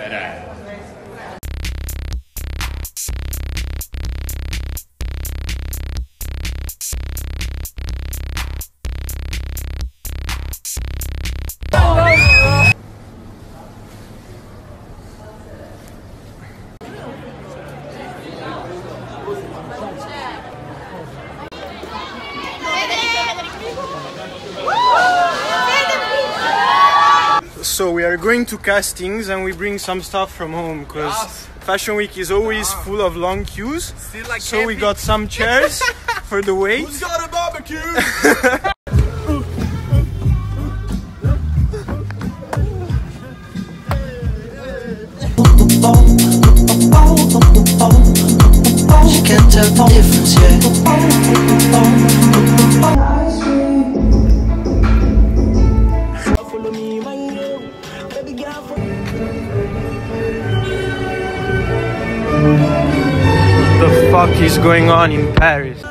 So we are going to castings and we bring some stuff from home because Fashion Week is always full of long queues. So we got some chairs for the wait. Who's got a barbecue? She can't tell the difference yet. What the fuck is going on in Paris?